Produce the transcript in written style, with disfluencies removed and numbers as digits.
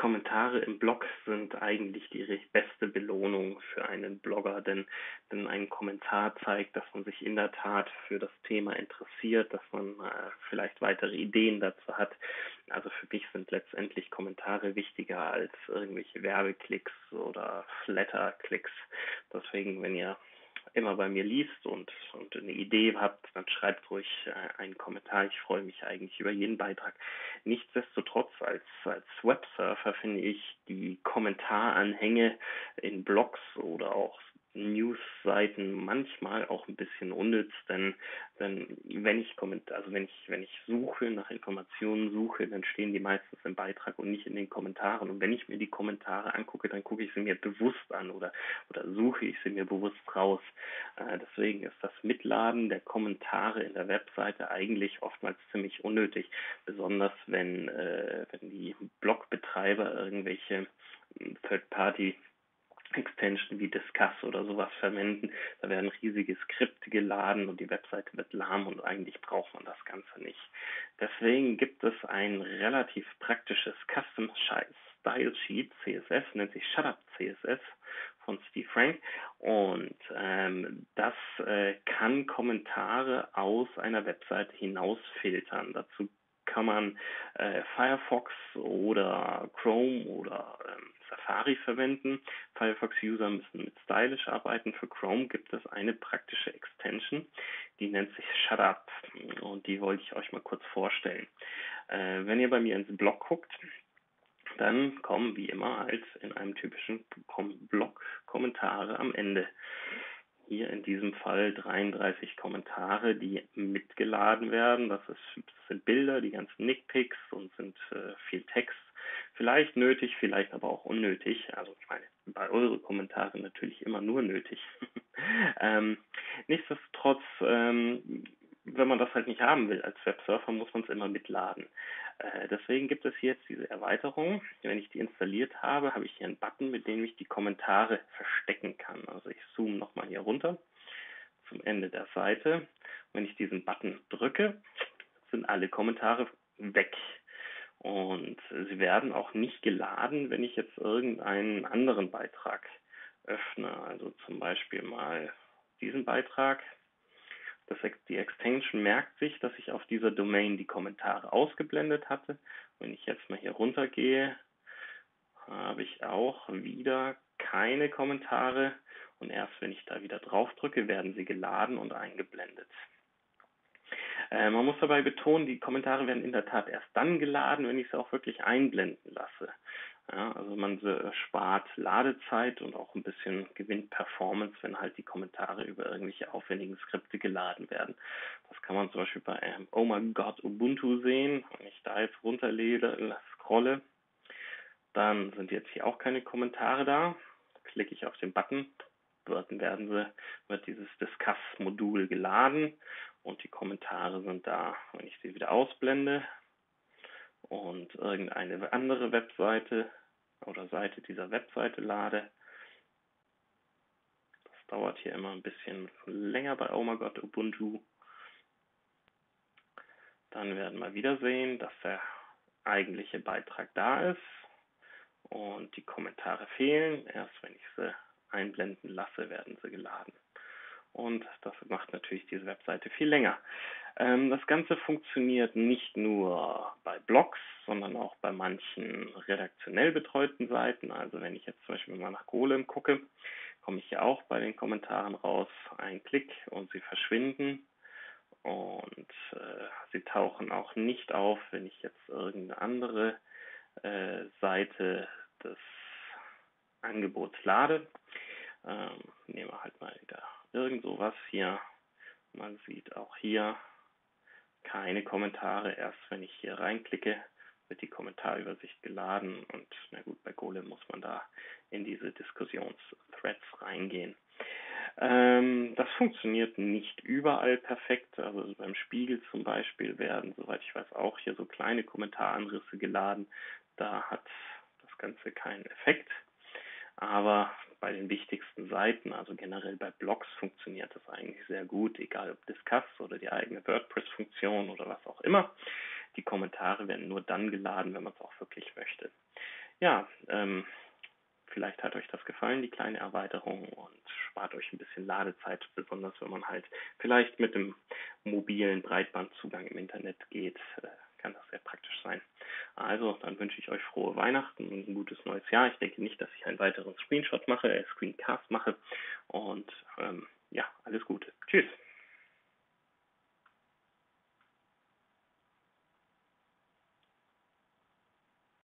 Kommentare im Blog sind eigentlich die beste Belohnung für einen Blogger, denn ein Kommentar zeigt, dass man sich in der Tat für das Thema interessiert, dass man vielleicht weitere Ideen dazu hat. Also für mich sind letztendlich Kommentare wichtiger als irgendwelche Werbeklicks oder Flatter-Klicks. Deswegen, wenn ihr immer bei mir liest und eine Idee habt, dann schreibt ruhig einen Kommentar. Ich freue mich eigentlich über jeden Beitrag. Nichtsdestotrotz, als Websurfer finde ich die Kommentaranhänge in Blogs oder auch Newsseiten manchmal auch ein bisschen unnütz, denn wenn ich suche, nach Informationen suche, dann stehen die meistens im Beitrag und nicht in den Kommentaren. Und wenn ich mir die Kommentare angucke, dann gucke ich sie mir bewusst an oder suche ich sie mir bewusst raus. Deswegen ist das Mitladen der Kommentare in der Webseite eigentlich oftmals ziemlich unnötig, besonders wenn die Blogbetreiber irgendwelche Third-Party Extension wie Discuss oder sowas verwenden. Da werden riesige Skripte geladen und die Webseite wird lahm und eigentlich braucht man das Ganze nicht. Deswegen gibt es ein relativ praktisches Custom Style Sheet, CSS, nennt sich Shutup CSS von Steve Frank, und das kann Kommentare aus einer Webseite hinausfiltern. Dazu kann man Firefox oder Chrome oder Safari verwenden. Firefox-User müssen mit Stylish arbeiten. Für Chrome gibt es eine praktische Extension, die nennt sich Shutup, und die wollte ich euch mal kurz vorstellen. Wenn ihr bei mir ins Blog guckt, dann kommen wie immer halt in einem typischen Blog Kommentare am Ende. Hier in diesem Fall 33 Kommentare, die mitgeladen werden. Das sind Bilder, die ganzen Nickpics, und sind viel Text. Vielleicht nötig, vielleicht aber auch unnötig. Also ich meine, bei eure Kommentare natürlich immer nur nötig. Nichtsdestotrotz, wenn man das halt nicht haben will als Websurfer, muss man es immer mitladen. Deswegen gibt es hier jetzt diese Erweiterung. Wenn ich die installiert habe, habe ich hier einen Button, mit dem ich die Kommentare verstecken kann. Also ich zoome nochmal hier runter zum Ende der Seite. Und wenn ich diesen Button drücke, sind alle Kommentare weg. Und sie werden auch nicht geladen, wenn ich jetzt irgendeinen anderen Beitrag öffne. Also zum Beispiel mal diesen Beitrag. Die Extension merkt sich, dass ich auf dieser Domain die Kommentare ausgeblendet hatte. Wenn ich jetzt mal hier runter gehe, habe ich auch wieder keine Kommentare, und erst wenn ich da wieder drauf drücke, werden sie geladen und eingeblendet. Man muss dabei betonen, die Kommentare werden in der Tat erst dann geladen, wenn ich sie auch wirklich einblenden lasse. Ja, also man spart Ladezeit und auch ein bisschen gewinnt Performance, wenn halt die Kommentare über irgendwelche aufwendigen Skripte geladen werden. Das kann man zum Beispiel bei Oh my God Ubuntu sehen. Wenn ich da jetzt scrolle, dann sind jetzt hier auch keine Kommentare da. Klicke ich auf den Button, wird dieses Discuss-Modul geladen und die Kommentare sind da. Wenn ich sie wieder ausblende und irgendeine andere Webseite oder Seite dieser Webseite lade, das dauert hier immer ein bisschen länger bei Oh my God Ubuntu, dann werden wir wieder sehen, dass der eigentliche Beitrag da ist und die Kommentare fehlen. Erst wenn ich sie einblenden lasse, werden sie geladen. Und das macht natürlich diese Webseite viel länger. Das Ganze funktioniert nicht nur bei Blogs, sondern auch bei manchen redaktionell betreuten Seiten. Also wenn ich jetzt zum Beispiel mal nach Golem gucke, komme ich hier auch bei den Kommentaren raus. Ein Klick und sie verschwinden. Und sie tauchen auch nicht auf, wenn ich jetzt irgendeine andere Seite des Angebots lade. Nehmen wir halt mal wieder irgend sowas hier. Man sieht auch hier keine Kommentare. Erst wenn ich hier reinklicke, wird die Kommentarübersicht geladen. Und na gut, bei Golem muss man da in diese Diskussionsthreads reingehen. Das funktioniert nicht überall perfekt. Also beim Spiegel zum Beispiel werden, soweit ich weiß, auch hier so kleine Kommentaranrisse geladen. Da hat das Ganze keinen Effekt. Aber bei den wichtigsten Seiten, also generell bei Blogs, funktioniert das eigentlich sehr gut, egal ob Discuss oder die eigene WordPress-Funktion oder was auch immer. Die Kommentare werden nur dann geladen, wenn man es auch wirklich möchte. Ja, vielleicht hat euch das gefallen, die kleine Erweiterung, und spart euch ein bisschen Ladezeit, besonders wenn man halt vielleicht mit dem mobilen Breitbandzugang im Internet geht, kann das sehr praktisch sein. Also, dann wünsche ich euch frohe Weihnachten und ein gutes neues Jahr. Ich denke nicht, dass ich einen weiteren Screencast mache. Und ja, alles Gute. Tschüss.